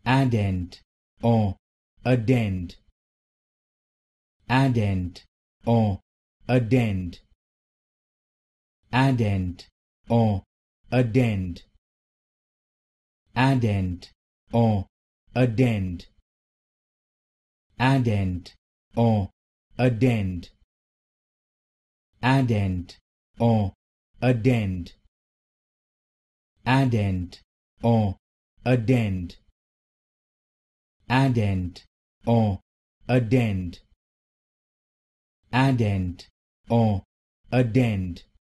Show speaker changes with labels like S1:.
S1: Addend or addend. Addend or addend. Addend or addend. Addend or addend. Addend or addend. Addend or addend. Addend or addend. Addend or addend. Addend or addend.